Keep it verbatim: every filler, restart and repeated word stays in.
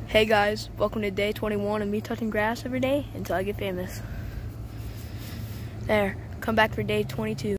Hey guys, welcome to day twenty-one of me touching grass every day until I get famous. There, come back for day twenty-two.